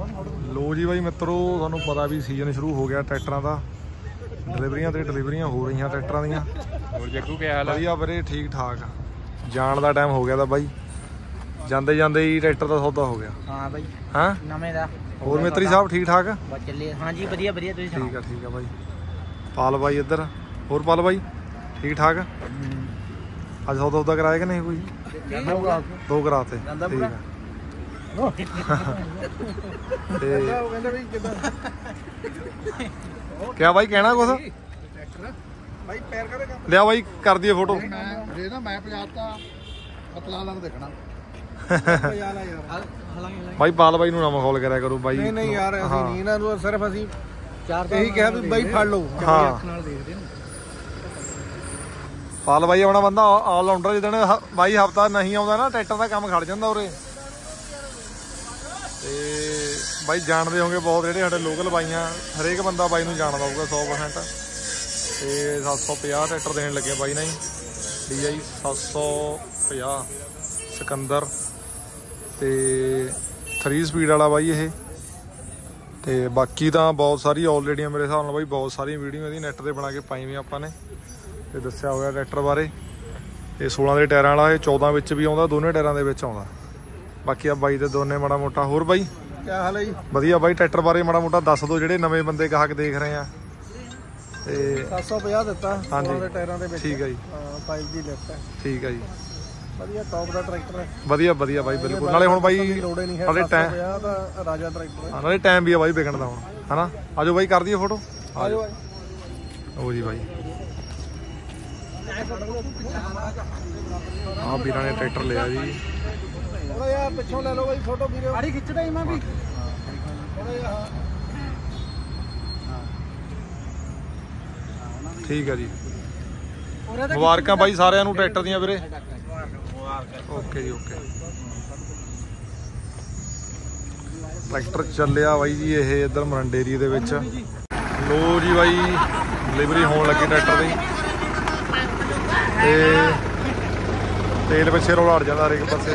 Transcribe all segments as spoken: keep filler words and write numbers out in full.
लो जी भाई मित्रों तुहानूं पता भी सीजन शुरू हो गया ट्रैक्टरां दा डिलीवरियां ते डिलीवरियां हो रही ट्रैक्टरां दियां। और जग्गू क्या हाल है? बढ़िया वीरे ठीक ठाक जान दा टाइम हो गया था बाई ਜਾਂਦੇ ਜਾਂਦੇ ही ट्रैक्टर का सौदा हो गया। हाँ भाई हाँ नवें दा और मित्री साहब ठीक ठाक बस चलिए। हाँ जी बढ़िया बढ़िया तुसीं ठीक है ठीक है भाई पाल भाई इधर और पाल भाई ठीक ठाक अज सौदा सौदा कराया कि नहीं कोई दो कराते ठीक है क्या भाई कहना कुछ लिया भाई कर दिए फोटो भाई पाल भाई नूं ना मखौल करा करो भाई नहीं नहीं यार ਅਸੀਂ ਨਹੀਂ ਇਹਨਾਂ ਨੂੰ ਸਿਰਫ ਅਸੀਂ ਇਹੀ ਕਿਹਾ ਵੀ ਬਾਈ ਫੜ ਲਓ ਹਾਂ ਨਾਲ ਦੇਖਦੇ ਨੇ ਪਾਲ ਬਾਈ ਆਪਣਾ ਬੰਦਾ ਆਲ ਰਾਉਂਡਰ ਜਿੱਦਣ ਬਾਈ ਹਫਤਾ ਨਹੀਂ ਆਉਂਦਾ ਨਾ ਟਰੈਕਟਰ ਦਾ ਕੰਮ ਖੜ ਜਾਂਦਾ ਉਰੇ ਤੇ ਬਾਈ ਜਾਣਦੇ ਹੋਗੇ ਬਹੁਤ ਜਿਹੜੇ ਸਾਡੇ ਲੋਕਲ ਬਾਈਆਂ ਹਰੇਕ ਬੰਦਾ ਬਾਈ ਨੂੰ ਜਾਣਦਾ ਹੋਊਗਾ ਸੌ ਪਰਸੈਂਟ ਤੇ ਸੱਤ ਸੌ ਪੰਜਾਹ ਟਰੈਕਟਰ ਦੇਣ ਲੱਗੇ ਬਾਈ ਨਾਲ ਹੀ ਡੀ ਆਈ ਸੱਤ ਸੌ ਪੰਜਾਹ ਸਿਕੰਦਰ ਤੇ ਥਰੀ ਸਪੀਡ ਵਾਲਾ ਬਾਈ ਇਹ ਤੇ ਬਾਕੀ ਤਾਂ ਬਹੁਤ ਸਾਰੀ ਆਲਰੇਡੀ ਮੇਰੇ ਹਿਸਾਬ ਨਾਲ ਬਾਈ ਬਹੁਤ ਸਾਰੀਆਂ ਵੀਡੀਓ ਇਹਦੀ ਨੈਟ ਤੇ ਬਣਾ ਕੇ ਪਾਈ ਵੀ ਆਪਾਂ ਨੇ ਤੇ ਦੱਸਿਆ ਹੋਇਆ ਟਰੈਕਟਰ ਬਾਰੇ ਇਹ ਸੋਲਾਂ ਦੇ ਟਾਇਰਾਂ ਵਾਲਾ ਇਹ ਚੌਦਾਂ ਵਿੱਚ ਵੀ ਆਉਂਦਾ ਦੋਨੇ ਟਾਇਰਾਂ ਦੇ ਵਿੱਚ ਆਉਂਦਾ ਬਾਕੀ ਆ ਬਾਈ ਦੇ ਦੋਨੇ ਮਾੜਾ ਮੋਟਾ ਹੋਰ ਬਾਈ ਕੀ ਹਾਲ ਹੈ ਜੀ ਵਧੀਆ ਬਾਈ ਟਰੈਕਟਰ ਬਾਰੇ ਮਾੜਾ ਮੋਟਾ ਦੱਸ ਦਿਓ ਜਿਹੜੇ ਨਵੇਂ ਬੰਦੇ ਗਾਹਕ ਦੇਖ ਰਹੇ ਆ ਤੇ ਸੱਤ ਸੌ ਪੰਜਾਹ ਦਿੱਤਾ ਹਾਂਜੀ ਦੇ ਟਾਇਰਾਂ ਦੇ ਵਿੱਚ ਠੀਕ ਹੈ ਜੀ ਹਾਂ ਪਾਈਪ ਦੀ ਲਿਫਟ ਹੈ ਠੀਕ ਹੈ ਜੀ ਵਧੀਆ ਟੌਪ ਦਾ ਟਰੈਕਟਰ ਹੈ ਵਧੀਆ ਵਧੀਆ ਬਾਈ ਬਿਲਕੁਲ ਨਾਲੇ ਹੁਣ ਬਾਈ ਲੋੜੇ ਨਹੀਂ ਹੈ ਨਾਲੇ ਟਾਈਮ ਦਾ ਰਾਜਾ ਟਰੈਕਟਰ ਹੈ ਨਾਲੇ ਟਾਈਮ ਵੀ ਆ ਬਾਈ ਵਿਕਣ ਦਾ ਹੁਣ ਹਨਾ ਆਜੋ ਬਾਈ ਕਰ ਦਈਏ ਫੋਟੋ ਆਜੋ ਉਹ ਜੀ ਬਾਈ ਆ ਵੀਰਾਂ ਨੇ ਟਰੈਕਟਰ ਲਿਆ ਜੀ ਥੋੜਾ ਯਾਰ ਪਿੱਛੋਂ ਲੈ ਲਓ ਬਾਈ ਫੋਟੋ ਵੀਰੇ ਆੜੀ ਖਿੱਚਦਾ ਹੀ ਮੈਂ ਵੀ ਥੋੜਾ ਜਿਹਾ ਠੀਕ ਹੈ ਜੀ ਮੁਬਾਰਕਾਂ ਬਾਈ ਸਾਰਿਆਂ ਨੂੰ ਟਰੈਕਟਰ ਦੀਆਂ ਵੀਰੇ ਓਕੇ ਜੀ ਓਕੇ ਟਰੈਕਟਰ ਚੱਲਿਆ ਬਾਈ ਜੀ ਇਹ ਇੱਧਰ ਮਰੰਡੇ ਏਰੀਏ ਦੇ ਵਿੱਚ ਲੋ ਜੀ ਬਾਈ ਡਿਲੀਵਰੀ ਹੋਣ ਲੱਗੀ ਟਰੈਕਟਰ ਦੀ ਤੇ ਤੇਲ ਪਿੱਛੇ ਰੋਲ ਹਟ ਜਾਂਦਾ ਹਰੇਕ ਪਾਸੇ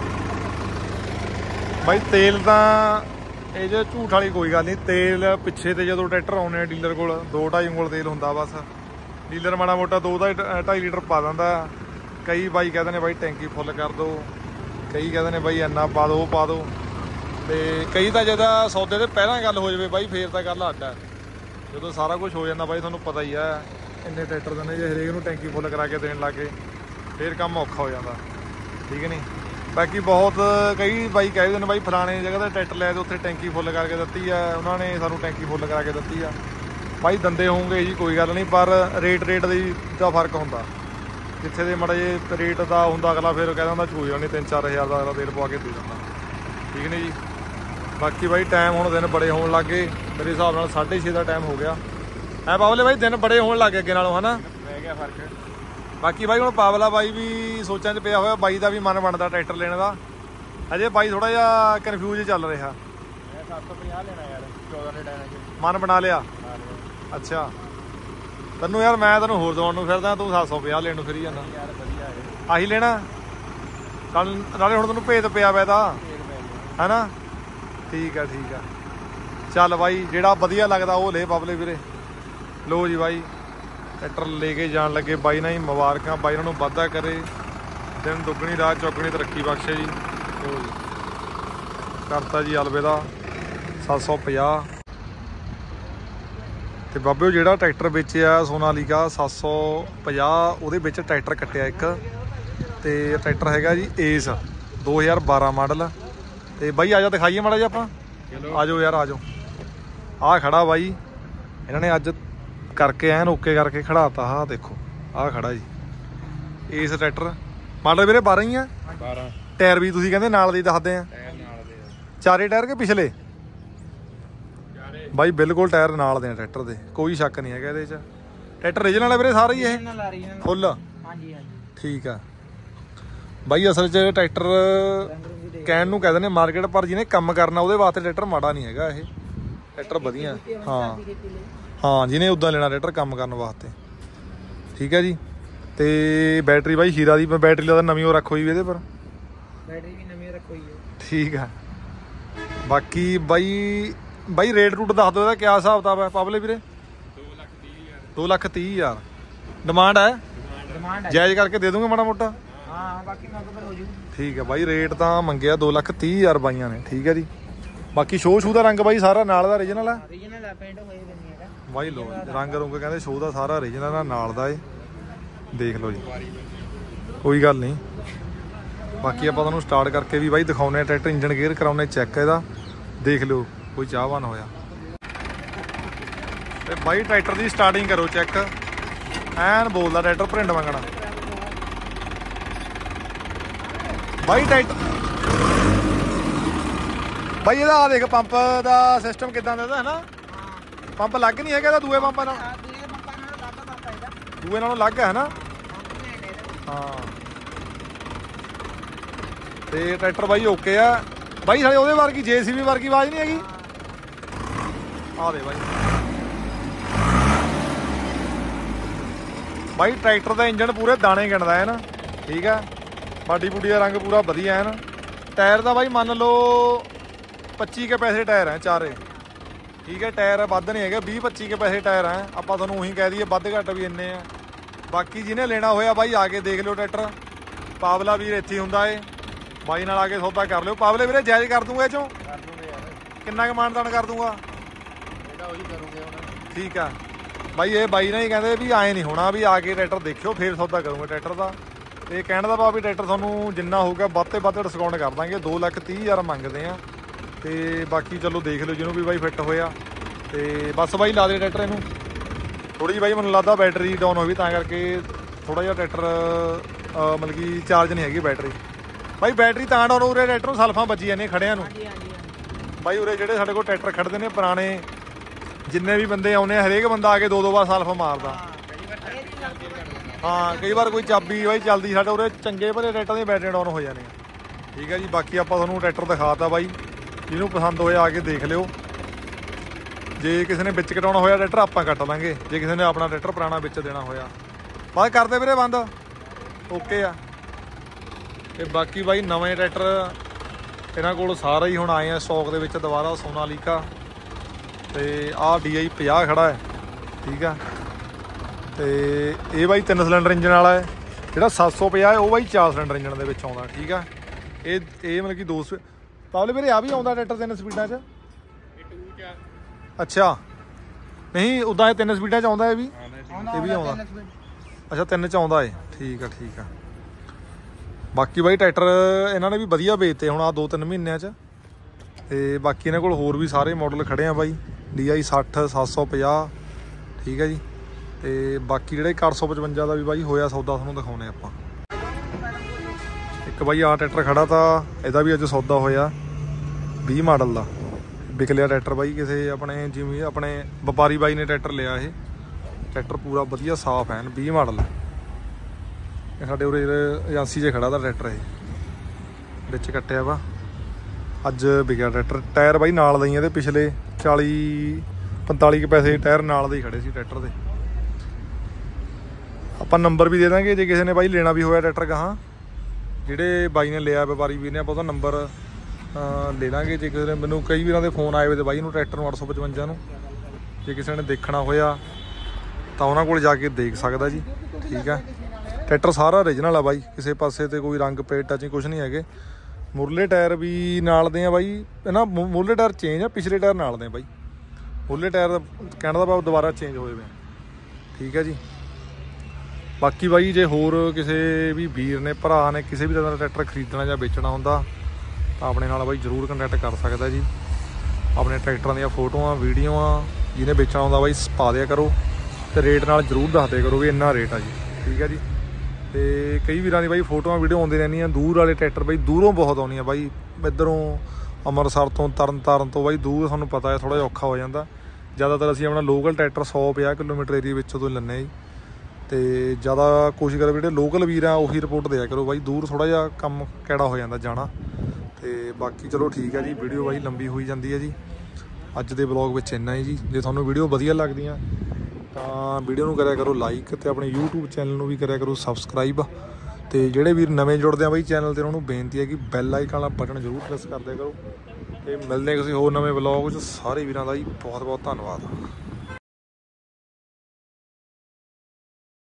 ਬਾਈ ਤੇਲ ਤਾਂ ਇਹ ਜੇ ਝੂਠ ਵਾਲੀ ਕੋਈ ਗੱਲ ਨਹੀਂ ਤੇਲ ਪਿੱਛੇ ਤੇ ਜਦੋਂ ਟਰੈਕਟਰ ਆਉਣੇ ਡੀਲਰ ਕੋਲ ਦੋ ਢਾਈ ਉਂਗਲ ਤੇਲ ਹੁੰਦਾ ਬਸ ਡੀਲਰ ਮਾੜਾ ਮੋਟਾ ਦੋ ਢਾਈ ਲੀਟਰ ਪਾ ਦਿੰਦਾ ਕਈ ਬਾਈ ਕਹਿੰਦੇ ਨੇ ਬਾਈ ਟੈਂਕੀ ਫੁੱਲ ਕਰ ਦਿਓ ਕਈ ਕਹਿੰਦੇ ਨੇ ਬਾਈ ਇੰਨਾ ਪਾ ਦਿਓ ਪਾ ਦਿਓ ਤੇ ਕਈ ਤਾਂ ਜਦੋਂ ਸੌਦੇ ਤੇ ਪਹਿਲਾਂ ਗੱਲ ਹੋ ਜਾਵੇ ਬਾਈ ਫੇਰ ਤਾਂ ਗੱਲ ਅੱਡ ਹੈ ਜਦੋਂ ਸਾਰਾ ਕੁਝ ਹੋ ਜਾਂਦਾ ਬਾਈ ਤੁਹਾਨੂੰ ਪਤਾ ਹੀ ਹੈ ਇੰਨੇ ਟਰੈਕਟਰ ਦੇ ਨੇ ਜੇ ਹਰੇਕ ਨੂੰ ਟੈਂਕੀ ਫੁੱਲ ਕਰਾ ਕੇ ਦੇਣ ਲੱਗੇ ਫੇਰ ਕੰਮ ਔਖਾ ਹੋ ਜਾਂਦਾ ਠੀਕ ਹੈ ਨਹੀਂ ਬਾਕੀ ਬਹੁਤ ਕਈ ਬਾਈ ਕਹਿੰਦੇ ਨੇ ਬਾਈ ਫਲਾਣੇ ਜਗ੍ਹਾ ਤੇ ਟਰੈਕਟਰ ਲੈ ਤੇ ਉੱਥੇ ਟੈਂਕੀ ਫੁੱਲ ਕਰਕੇ ਦਿੱਤੀ ਆ ਉਹਨਾਂ ਨੇ ਸਾਨੂੰ ਟੈਂਕੀ ਫੁੱਲ ਕਰਾ ਕੇ ਦਿੱਤੀ ਆ ਬਾਈ ਦੰਦੇ ਹੋਣਗੇ ਜੀ ਕੋਈ ਗੱਲ ਨਹੀਂ ਪਰ ਰੇਟ ਰੇਟ ਦੀ ਦਾ ਫਰਕ ਹੁੰਦਾ ਜਿੱਥੇ ਦੇ ਮਾੜਾ ਜੇ ਰੇਟ ਦਾ ਹੁੰਦਾ ਅਗਲਾ ਫਿਰ ਕਹਿੰਦਾ ਹੁੰਦਾ ਚੂਜ ਨਹੀਂ ਤਿੰਨ ਚਾਰ ਹਜ਼ਾਰ ਦਾ ਅਗਲਾ ਤੇਲ ਪਵਾ ਕੇ ਦੇ ਦਿੰਦਾ ਠੀਕ ਨਹੀਂ ਜੀ ਬਾਕੀ ਬਾਈ ਟਾਈਮ ਹੁਣ ਦਿਨ ਬੜੇ ਹੋਣ ਲੱਗ ਗਏ ਮੇਰੇ ਹਿਸਾਬ ਨਾਲ ਸਾਢੇ ਛੇ ਦਾ ਟਾਈਮ ਹੋ ਗਿਆ ਐ ਬਾਬਲੇ ਬਾਈ ਦਿਨ ਬੜੇ ਹੋਣ ਲੱਗ ਗਏ ਅੱਗੇ ਨਾਲੋਂ ਹਨਾ ਰਹਿ ਗਿਆ ਫਰਕ ਬਾਕੀ ਬਾਈ ਹੁਣ ਪਾਵਲਾ ਬਾਈ ਵੀ ਸੋਚਾਂ 'ਚ ਪਿਆ ਹੋਇਆ ਬਾਈ ਦਾ ਵੀ ਮਨ ਬਣਦਾ ਟਰੈਕਟਰ ਲੈਣ ਦਾ ਅਜੇ ਬਾਈ ਥੋੜਾ ਜਿਹਾ ਕਨਫਿਊਜ਼ ਚੱਲ ਰਿਹਾ ਮੈਂ ਸੱਤ ਸੌ ਪੰਜਾਹ ਲੈਣਾ ਯਾਰ ਚੌਦਾਂ ਦੇ ਟਾਇਰਾਂ 'ਚ ਮਨ ਬਣਾ ਲਿਆ ਅੱਛਾ ਤੈਨੂੰ ਯਾਰ ਮੈਂ ਤੈਨੂੰ ਹੋਰ ਦਵਾਉਣ ਨੂੰ ਫਿਰਦਾ ਤੂੰ ਸੱਤ ਸੌ ਪੰਜਾਹ ਲੈਣ ਨੂੰ ਫਿਰੀ ਜਾਂਦਾ ਯਾਰ ਵਧੀਆ ਹੈ ਆਹੀ ਲੈਣਾ ਕੱਲ ਨਾਲੇ ਹੁਣ ਤੈਨੂੰ ਭੇਤ ਪਿਆ ਪਿਆ ਤਾਂ ਹੈਨਾ ਠੀਕ ਆ ਠੀਕ ਆ ਚੱਲ ਬਾਈ ਜਿਹੜਾ ਵਧੀਆ ਲੱਗਦਾ ਉਹ ਲੈ ਬਾਬਲੇ ਵੀਰੇ ਲੋ ਜੀ ਬਾਈ ਟਰੈਕਟਰ ਲੈ ਕੇ ਜਾਣ ਲੱਗੇ ਬਾਈ ਨਾਲ ਹੀ ਮੁਬਾਰਕਾਂ ਬਾਈ ਉਹਨਾਂ ਨੂੰ ਵਾਧਾ ਕਰੇ ਦਿਨ ਦੁੱਗਣੀ ਰਾਤ ਚੌਗਣੀ ਤਰੱਕੀ ਬਖਸ਼ੇ ਜੀ ਲੋ ਜੀ ਕਰਤਾ ਜੀ ਅਲਵਿਦਾ ਸੱਤ ਸੌ ਪੰਜਾਹ ਤੇ ਬਾਬੇ ਉਹ ਜਿਹੜਾ ਟਰੈਕਟਰ ਵੇਚਿਆ ਸੋਨਾਲੀਕਾ ਸੱਤ ਸੌ ਪੰਜਾਹ ਉਹਦੇ ਵਿੱਚ ਟਰੈਕਟਰ ਕੱਟਿਆ ਇੱਕ ਤੇ ਟਰੈਕਟਰ ਹੈਗਾ ਜੀ ਏਸ ਦੋ ਹਜ਼ਾਰ ਬਾਰਾਂ ਮਾਡਲ ਤੇ ਬਾਈ ਆ ਜਾ ਦਿਖਾਈਏ ਮਾੜਾ ਜਿਹਾ ਆਪਾਂ ਆ ਜਾਓ ਯਾਰ ਆ ਜਾਓ ਆਹ ਖੜਾ ਬਾਈ ਇਹਨਾਂ ਨੇ ਅੱਜ ਕਰਕੇ ਐਨ ਓਕੇ ਕਰਕੇ ਖੜਾਤਾ ਆਹ ਦੇਖੋ ਆਹ ਖੜਾ ਜੀ ਏਸ ਟਰੈਕਟਰ ਮਾਡਲ ਵੀਰੇ ਬਾਰਾਂ ਹੀ ਆ ਬਾਰਾਂ ਟਾਇਰ ਵੀ ਤੁਸੀਂ ਕਹਿੰਦੇ ਨਾਲ ਦੇ ਦੱਸਦੇ ਆ ਟਾਇਰ ਨਾਲ ਦੇ ਚਾਰੇ ਟਾਇਰ ਕੇ ਪਿਛਲੇ ਬਾਈ ਬਿਲਕੁਲ ਟਾਇਰ ਨਾਲ ਦੇ ਟਰੈਕਟਰ ਦੇ ਕੋਈ ਸ਼ੱਕ ਨਹੀਂ ਹੈਗਾ ਇਹਦੇ 'ਚ ਟਰੈਕਟਰ ਰੀਜਨਲ ਹੈ ਵੀਰੇ ਸਾਰੇ ਹੀ ਇਹ ਫੁੱਲ ਹਾਂਜੀ ਹਾਂਜੀ ਠੀਕ ਆ ਬਾਈ ਅਸਲ 'ਚ ਟਰੈਕਟਰ ਕਹਿਣ ਨੂੰ ਕਹਿੰਦੇ ਨੇ ਮਾਰਕੀਟ ਪਰ ਜਿਹਨੇ ਕੰਮ ਕਰਨਾ ਉਹਦੇ ਵਾਸਤੇ ਟਰੈਕਟਰ ਮਾੜਾ ਨਹੀਂ ਹੈਗਾ ਇਹ ਟਰੈਕਟਰ ਵਧੀਆ ਹਾਂ ਹਾਂ ਜਿਹਨੇ ਉੱਦਾਂ ਲੈਣਾ ਟਰੈਕਟਰ ਕੰਮ ਕਰਨ ਵਾਸਤੇ ਠੀਕ ਹੈ ਜੀ ਤੇ ਬੈਟਰੀ ਬਾਈ ਹੀਰਾ ਦੀ ਬੈਟਰੀ ਦਾ ਨਵੀਂ ਉਹ ਰੱਖੋ ਜੀ ਇਹਦੇ ਪਰ ਬੈਟਰੀ ਵੀ ਨਵੀਂ ਰੱਖੋ ਜੀ ਠੀਕ ਆ ਬਾਕੀ ਬਾਈ ਬਾਈ ਰੇਟ ਰੂਟ ਦੱਸ ਦਿਓ ਇਹਦਾ ਕਿਆ ਹਿਸਾਬ ਕਿਤਾਬ ਹੈ ਪਬਲੇ ਵੀਰੇ? ਦੋ ਲੱਖ ਤੀਹ ਹਜ਼ਾਰ ਡਿਮਾਂਡ ਹੈ, ਡਿਮਾਂਡ ਹੈ ਜਾਇਜ਼ ਕਰਕੇ ਦੇ ਦੂੰਗੇ ਮਾੜਾ ਮੋਟਾ। ਹਾਂ ਬਾਕੀ ਮਗਰ ਹੋ ਜੂ। ਠੀਕ ਹੈ ਬਾਈ, ਰੇਟ ਤਾਂ ਮੰਗਿਆ ਦੋ ਲੱਖ ਤੀਹ ਹਜ਼ਾਰ ਬਾਈਆਂ ਨੇ। ਠੀਕ ਹੈ ਜੀ, ਬਾਕੀ ਸ਼ੋਅ ਸ਼ੂ ਦਾ ਰੰਗ ਬਾਈ ਸਾਰਾ ਨਾਲ ਦਾ ਓਰੀਜਨਲ ਹੈ। ਓਰੀਜਨਲ ਹੈ, ਪੇਂਟ ਹੋਏ ਵੀ ਨਹੀਂ ਹੈਗਾ ਬਾਈ ਲੋ ਰੰਗ ਰੁੰਗ ਕਹਿੰਦੇ ਸ਼ੋਅ ਦਾ ਸਾਰਾ ਓਰੀਜਨਲ ਆ, ਨਾਲ ਦਾ ਏ। ਦੇਖ ਲਓ ਜੀ, ਕੋਈ ਗੱਲ ਨਹੀਂ। ਬਾਕੀ ਆਪਾਂ ਤੁਹਾਨੂੰ ਸਟਾਰਟ ਕਰਕੇ ਵੀ ਬਾਈ ਦਿਖਾਉਂਦੇ ਆ ਟਰੈਕਟਰ, ਇੰਜਨ ਗੇਅਰ ਕਰਾਉਂਦੇ ਚੈੱਕ ਇਹਦਾ, ਦੇਖ ਲਿਓ ਕੋਈ ਚਾਹਵਾਨ ਹੋਇਆ ਤੇ ਬਾਈ ਟਰੈਕਟਰ ਦੀ ਸਟਾਰਟਿੰਗ ਕਰੋ ਚੈੱਕ, ਐਨ ਬੋਲਦਾ ਟਰੈਕਟਰ ਭਰਿੰਡ ਮੰਗਣਾ ਬਾਈ। ਟਰੈਕਟਰ ਬਾਈ ਇਹਦਾ ਆ ਦੇਖ ਪੰਪ ਦਾ ਸਿਸਟਮ ਕਿਦਾਂ ਦਾ ਹੈ ਨਾ, ਪੰਪ ਲੱਗ ਨਹੀਂ ਹੈਗਾ ਇਹਦਾ ਦੂਏ ਪੰਪਾਂ ਨਾਲ, ਦੂਏ ਨਾਲੋਂ ਲੱਗ ਹੈ ਨਾ। ਹਾਂ ਤੇ ਟਰੈਕਟਰ ਬਾਈ ਓਕੇ ਆ ਬਾਈ, ਸਾਡੇ ਉਹਦੇ ਵਰਗੀ ਜੇਸੀਬੀ ਵਰਗੀ ਆਵਾਜ਼ ਨਹੀਂ ਹੈਗੀ। ਆ ਦੇ ਬਾਈ ਬਾਈ ਟਰੈਕਟਰ ਦਾ ਇੰਜਨ ਪੂਰੇ ਦਾਣੇ ਗਿਣਦਾ ਹੈ ਨਾ। ਠੀਕ ਹੈ, ਬਾਡੀ ਬੂਡੀ ਦਾ ਰੰਗ ਪੂਰਾ ਵਧੀਆ ਹੈ ਨਾ। ਟਾਇਰ ਦਾ ਬਾਈ ਮੰਨ ਲਓ ਪੱਚੀ ਕੇ ਪੈਸੇ ਟਾਇਰ ਹੈ ਚਾਰੇ। ਠੀਕ ਹੈ, ਟਾਇਰ ਵੱਧ ਨਹੀਂ ਹੈਗਾ, ਵੀਹ ਪੱਚੀ ਕੇ ਪੈਸੇ ਟਾਇਰ ਹੈ। ਆਪਾਂ ਤੁਹਾਨੂੰ ਉਹੀ ਕਹਿ ਦਈਏ ਵੱਧ ਘੱਟ ਵੀ ਇੰਨੇ ਆ। ਬਾਕੀ ਜਿਹਨੇ ਲੈਣਾ ਹੋਇਆ ਬਾਈ ਆ ਕੇ ਦੇਖ ਲਿਓ ਟਰੈਕਟਰ, ਪਾਵਲਾ ਵੀਰ ਇੱਥੇ ਹੀ ਹੁੰਦਾ ਏ, ਬਾਈ ਨਾਲ ਆ ਕੇ ਸੌਦਾ ਕਰ ਲਿਓ। ਪਾਵਲੇ ਵੀਰੇ ਜਾਇਜ਼ ਕਰ ਦੂੰਗਾ ਇਹ ਚੋਂ, ਕਰ ਦੂੰਗੇ ਯਾਰ, ਕਿੰਨਾ ਕੁ ਮਾਨਤਾਨ ਕਰ ਦੂੰਗਾ? ਇਹਦਾ ਉਹੀ ਕਰੂੰਗੇ ਹੁਣ। ਠੀਕ ਆ ਬਾਈ, ਇਹ ਬਾਈ ਨੇ ਹੀ ਕਹਿੰਦੇ ਵੀ ਆਏ ਨਹੀਂ ਹੋਣਾ, ਵੀ ਆ ਕੇ ਟਰੈਕਟਰ ਦੇਖਿਓ ਫਿਰ ਸੌਦਾ ਕਰੂੰਗੇ ਟਰੈਕਟਰ ਦਾ। ਇਹ ਕਹਿਣ ਦਾ ਭਾਵ ਵੀ ਟਰੈਕਟਰ ਤੁਹਾਨੂੰ ਜਿੰਨਾ ਹੋਊਗਾ ਵੱਧ ਤੇ ਵੱਧ ਡਿਸਕਾਊਂਟ ਕਰ ਦਾਂਗੇ। ਦੋ ਲੱਖ ਤੀਹ ਹਜ਼ਾਰ ਮੰਗਦੇ ਆ ਤੇ ਬਾਕੀ ਚਲੋ ਦੇਖ ਲਿਓ ਜਿਹਨੂੰ ਵੀ ਬਾਈ ਫਿੱਟ ਹੋਇਆ। ਤੇ ਬਸ ਬਾਈ ਲਾ ਦੇ ਟਰੈਕਟਰ ਇਹਨੂੰ। ਥੋੜੀ ਜਿਹੀ ਬਾਈ ਮੈਨੂੰ ਲੱਗਦਾ ਬੈਟਰੀ ਡਾਊਨ ਹੋਈ, ਤਾਂ ਕਰਕੇ ਥੋੜਾ ਜਿਹਾ ਟਰੈਕਟਰ ਮਤਲਬ ਕਿ ਚਾਰਜ ਨਹੀਂ ਹੈਗੀ ਬੈਟਰੀ। ਬਾਈ ਬੈਟਰੀ ਤਾਂ ਡਾਊਨ ਹੋ ਰਿਹਾ ਟਰੈਕਟਰ ਨੂੰ, ਸਲਫਾਂ ਵੱਜੀ ਜਾਂਦੀਆਂ ਖੜਿਆਂ ਨੂੰ। ਬਾਈ ਉਰੇ ਜਿਹੜੇ ਸਾਡੇ ਕੋਲ ਟਰੈਕਟਰ ਖੜਦੇ ਨੇ ਪੁਰਾਣੇ, ਜਿੰਨੇ ਵੀ ਬੰਦੇ ਆਉਂਦੇ ਆ, ਹਰੇਕ ਬੰਦਾ ਆ ਕੇ ਦੋ ਦੋ ਵਾਰ ਸਲਫ ਮਾਰਦਾ। ਹਾਂ ਕਈ ਵਾਰ ਕੋਈ ਚਾਬੀ ਬਾਈ ਚੱਲਦੀ, ਸਾਡੇ ਉਰੇ ਚੰਗੇ ਭਲੇ ਟਰੈਕਟਰਾਂ ਦੀਆਂ ਬੈਟਰੀਆਂ ਡਾਊਨ ਹੋ ਜਾਂਦੀਆਂ। ਠੀਕ ਹੈ ਜੀ, ਬਾਕੀ ਆਪਾਂ ਤੁਹਾਨੂੰ ਟਰੈਕਟਰ ਦਿਖਾਤਾ ਬਾਈ, ਜਿਹਨੂੰ ਪਸੰਦ ਹੋਇਆ ਆ ਕੇ ਦੇਖ ਲਿਓ। ਜੇ ਕਿਸੇ ਨੇ ਵਿੱਚ ਕਟਾਉਣਾ ਹੋਇਆ ਟਰੈਕਟਰ ਆਪਾਂ ਕੱਟ ਲਾਂਗੇ, ਜੇ ਕਿਸੇ ਨੇ ਆਪਣਾ ਟਰੈਕਟਰ ਪੁਰਾਣਾ ਵਿੱਚ ਦੇਣਾ ਹੋਇਆ। ਬਾਅਦ ਕਰਦੇ ਵੀਰੇ ਬੰਦ, ਓਕੇ ਆ। ਤੇ ਬਾਕੀ ਬਾਈ ਨਵੇਂ ਟਰੈਕਟਰ ਇਹਨਾਂ ਕੋਲ ਸਾਰਾ ਹੀ ਹੁਣ ਆਏ ਆ ਸਟਾਕ ਦੇ ਵਿੱਚ ਦੁਬਾਰਾ, ਸੋਨਾਲੀਕਾ ਤੇ ਆਹ ਡੀ ਆਈ ਪੰਜਾਹ ਖੜਾ ਹੈ। ਠੀਕ ਆ, ਤੇ ਇਹ ਬਾਈ ਤਿੰਨ ਸਿਲੰਡਰ ਇੰਜਨ ਵਾਲਾ ਹੈ। ਜਿਹੜਾ ਸੱਤ ਸੌ ਪੰਜਾਹ ਹੈ ਉਹ ਬਾਈ ਚਾਰ ਸਿਲੰਡਰ ਇੰਜਨ ਦੇ ਵਿੱਚ ਆਉਂਦਾ। ਠੀਕ ਆ, ਇਹ ਇਹ ਮਤਲਬ ਕਿ ਦੋ ਸੌ ਪਾਵਲੇ ਵੀਰੇ ਆ ਵੀ ਆਉਂਦਾ ਟਰੈਕਟਰ ਤਿੰਨ ਸਪੀਡਾਂ 'ਚ। ਅੱਛਾ ਨਹੀਂ ਉੱਦਾਂ ਇਹ ਤਿੰਨ ਸਪੀਡਾਂ 'ਚ ਆਉਂਦਾ, ਇਹ ਵੀ ਇਹ ਵੀ ਆਉਂਦਾ। ਅੱਛਾ ਤਿੰਨ 'ਚ ਆਉਂਦਾ ਏ। ਠੀਕ ਆ ਠੀਕ ਆ। ਬਾਕੀ ਬਾਈ ਟਰੈਕਟਰ ਇਹਨਾਂ ਨੇ ਵੀ ਵਧੀਆ ਵੇਚਤੇ ਹੁਣ ਆ ਦੋ ਤਿੰਨ ਮਹੀਨਿਆਂ 'ਚ। ਤੇ ਬਾਕੀ ਇਹਨਾਂ ਕੋਲ ਹੋਰ ਵੀ ਸਾਰੇ ਮਾਡਲ ਖੜੇ ਆ ਬਾਈ, ਡੀ ਆਈ ਸੱਠ, ਸੱਤ ਸੌ ਪੰਜਾਹ। ਠੀਕ ਹੈ ਜੀ, ਤੇ ਬਾਕੀ ਜਿਹੜੇ ਅੱਠ ਸੌ ਪਚਵੰਜਾ ਦਾ ਵੀ ਬਾਈ ਹੋਇਆ ਸੌਦਾ, ਤੁਹਾਨੂੰ ਦਿਖਾਉਣੇ ਆਪਾਂ। ਇੱਕ ਬਾਈ ਆ ਟਰੈਕਟਰ ਖੜਾ ਤਾਂ ਇਹਦਾ ਵੀ ਅੱਜ ਸੌਦਾ ਹੋਇਆ, ਵੀਹ ਮਾਡਲ ਦਾ ਵਿਕ ਲਿਆ ਟਰੈਕਟਰ ਬਾਈ ਕਿਸੇ ਆਪਣੇ, ਜਿਵੇਂ ਆਪਣੇ ਵਪਾਰੀ ਬਾਈ ਨੇ ਟਰੈਕਟਰ ਲਿਆ। ਇਹ ਟਰੈਕਟਰ ਪੂਰਾ ਵਧੀਆ ਸਾਫ਼ ਐਨ ਵੀਹ ਮਾਡਲ। ਇਹ ਸਾਡੇ ਉਰੇ ਏਜੰਸੀ 'ਚ ਖੜਾ ਦਾ ਟਰੈਕਟਰ, ਇਹ ਵਿੱਚ ਕੱਟਿਆ ਵਾ, ਅੱਜ ਵਿਕਿਆ ਟਰੈਕਟਰ। ਟਾਇਰ ਬਾਈ ਨਾਲ ਦਾ ਹੀ ਇਹਦੇ ਪਿਛਲੇ ਚਾਲੀ ਪੰਤਾਲੀ ਕੁ ਪੈਸੇ ਟਾਇਰ ਨਾਲ ਦੇ ਹੀ ਖੜੇ ਸੀ ਟਰੈਕਟਰ ਦੇ। ਆਪਾਂ ਨੰਬਰ ਵੀ ਦੇ ਦਾਂਗੇ ਜੇ ਕਿਸੇ ਨੇ ਬਾਈ ਲੈਣਾ ਵੀ ਹੋਇਆ ਟਰੈਕਟਰ ਗਾਹਾਂ, ਜਿਹੜੇ ਬਾਈ ਨੇ ਲਿਆ ਵਪਾਰੀ ਵੀਰ ਨੇ, ਆਪਾਂ ਉਹਦਾ ਨੰਬਰ ਲੈ ਲਾਂਗੇ। ਜੇ ਕਿਸੇ ਨੇ ਮੈਨੂੰ ਕਈ ਵੀਰਾਂ ਦੇ ਫੋਨ ਆਏ ਹੋਏ ਤੇ ਬਾਈ ਨੂੰ ਟਰੈਕਟਰ ਨੂੰ ਅੱਠ ਸੌ ਪਚਵੰਜਾ ਨੂੰ, ਜੇ ਕਿਸੇ ਨੇ ਦੇਖਣਾ ਹੋਇਆ ਤਾਂ ਉਹਨਾਂ ਕੋਲ ਜਾ ਕੇ ਦੇਖ ਸਕਦਾ ਜੀ। ਠੀਕ ਆ, ਟਰੈਕਟਰ ਸਾਰਾ ਓਰੀਜਨਲ ਆ ਬਾਈ, ਕਿਸੇ ਪਾਸੇ ਤੇ ਕੋਈ ਰੰਗ ਪੇਟ ਟੱਚਿੰਗ ਕੁਛ ਨਹੀਂ ਹੈਗੇ। ਮੁਰਲੇ ਟਾਇਰ ਵੀ ਨਾਲ ਦੇ ਆ ਬਾਈ, ਇਹਨਾਂ ਮੁਰਲੇ ਟਾਇਰ ਚੇਂਜ ਆ, ਪਿਛਲੇ ਟਾਇਰ ਨਾਲ ਦੇ ਬਾਈ। ਮੁਰਲੇ ਟਾਇਰ ਕਹਿਣ ਦਾ ਭਾਵ ਦੁਬਾਰਾ ਚੇਂਜ ਹੋਏ ਵੇ। ਠੀਕ ਹੈ ਜੀ, ਬਾਕੀ ਬਾਈ ਜੇ ਹੋਰ ਕਿਸੇ ਵੀ ਵੀਰ ਨੇ ਭਰਾ ਨੇ ਕਿਸੇ ਵੀ ਤਰ੍ਹਾਂ ਦਾ ਟਰੈਕਟਰ ਖਰੀਦਣਾ ਜਾਂ ਵੇਚਣਾ ਹੁੰਦਾ ਤਾਂ ਆਪਣੇ ਨਾਲ ਬਾਈ ਜ਼ਰੂਰ ਕੰਟੈਕਟ ਕਰ ਸਕਦਾ ਜੀ। ਆਪਣੇ ਟਰੈਕਟਰਾਂ ਦੀਆਂ ਫੋਟੋਆਂ ਵੀਡੀਓਆਂ ਜਿਹਨੇ ਵੇਚਣਾ ਹੁੰਦਾ ਬਾਈ ਪਾ ਦਿਆ ਕਰੋ, ਤੇ ਰੇਟ ਨਾਲ ਜ਼ਰੂਰ ਦੱਸ ਦਿਆ ਕਰੋ ਵੀ ਇੰਨਾ ਰੇਟ ਆ ਜੀ। ਠੀਕ ਹੈ ਜੀ, ਤੇ ਕਈ ਵੀਰਾਂ ਦੀ ਬਾਈ ਫੋਟੋਆਂ ਵੀਡੀਓ ਆਉਂਦੀਆਂ ਰਹਿੰਦੀਆਂ। ਦੂਰ ਵਾਲੇ ਟਰੈਕਟਰ ਬਾਈ ਦੂਰੋਂ ਬਹੁਤ ਆਉਂਦੀਆਂ ਬਾਈ, ਇੱਧਰੋਂ ਅੰਮ੍ਰਿਤਸਰ ਤੋਂ, ਤਰਨ ਤਾਰਨ ਤੋਂ ਬਾਈ ਦੂਰ, ਤੁਹਾਨੂੰ ਪਤਾ ਹੈ ਥੋੜ੍ਹਾ ਜਿਹਾ ਔਖਾ ਹੋ ਜਾਂਦਾ। ਜ਼ਿਆਦਾਤਰ ਅਸੀਂ ਆਪਣਾ ਲੋਕਲ ਟਰੈਕਟਰ ਸੌ ਪੰਜਾਹ ਕਿਲੋਮੀਟਰ ਏਰੀਏ ਵਿੱਚੋਂ ਤੋਂ ਲੈਂਦੇ ਜੀ। ਤੇ ਜ਼ਿਆਦਾ ਕੋਸ਼ਿਸ਼ ਕਰੋ ਜਿਹੜੇ ਲੋਕਲ ਵੀਰ ਆ ਉਹੀ ਰਿਪੋਰਟ ਦਿਆ ਕਰੋ ਬਾਈ, ਦੂਰ ਥੋੜ੍ਹਾ ਜਿਹਾ ਕੰਮ ਕਿਹੜਾ ਹੋ ਜਾਂਦਾ ਜਾਣਾ। ਤੇ ਬਾਕੀ ਚਲੋ ਠੀਕ ਹੈ ਜੀ, ਵੀਡੀਓ ਬਾਈ ਲੰਬੀ ਹੋਈ ਜਾਂਦੀ ਹੈ ਜੀ। ਅੱਜ ਦੇ ਬਲੌਗ ਵਿੱਚ ਇੰਨਾ ਹੀ ਜੀ। ਜੇ ਤੁਹਾਨੂੰ ਵੀਡੀਓ ਵਧੀਆ ਲੱਗਦੀਆਂ ਤਾਂ ਵੀਡੀਓ ਨੂੰ ਕਰਿਆ ਕਰੋ ਲਾਈਕ, ਤੇ ਆਪਣੇ YouTube ਚੈਨਲ ਨੂੰ ਵੀ ਕਰਿਆ ਕਰੋ ਸਬਸਕ੍ਰਾਈਬ। ਤੇ ਜਿਹੜੇ ਵੀਰ ਨਵੇਂ ਜੁੜਦੇ ਆ ਬਾਈ ਚੈਨਲ ਤੇ, ਉਹਨਾਂ ਨੂੰ ਬੇਨਤੀ ਹੈ ਕਿ ਬੈਲ ਆਈਕਨ ਵਾਲਾ ਬਟਨ ਜ਼ਰੂਰ ਪ੍ਰੈਸ ਕਰ ਦਿਆ ਕਰੋ। ਤੇ ਮਿਲਦੇ ਹਾਂ ਕਿਸੇ ਹੋਰ ਨਵੇਂ ਵਲੌਗ 'ਚ। ਸਾਰੇ ਵੀਰਾਂ ਦਾ ਜੀ ਬਹੁਤ ਬਹੁਤ ਧੰਨਵਾਦ।